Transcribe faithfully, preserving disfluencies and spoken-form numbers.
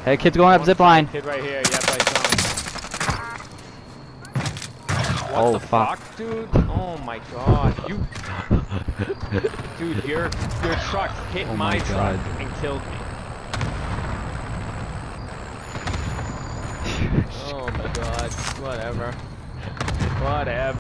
Hey, kid's going up zip line. Kid right here. Yep, I saw him. What Oh, the fuck. fuck, dude? Oh my god, you, dude, your your truck hit Oh my, my truck God. and killed me. Oh my god, whatever, whatever.